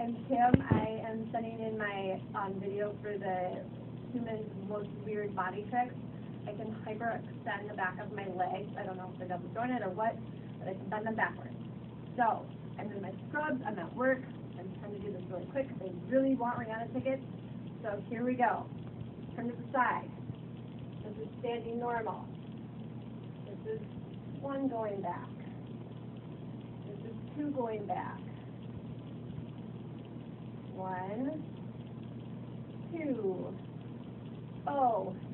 I'm Kim. I am sending in my video for the human's most weird body tricks. I can hyperextend the back of my legs. I don't know if they're double jointed or what, but I can bend them backwards. So I'm in my scrubs. I'm at work. I'm trying to do this really quick because I really want Rihanna tickets. So here we go. Turn to the side. This is standing normal. This is one going back. This is two going back. 1, 2, oh,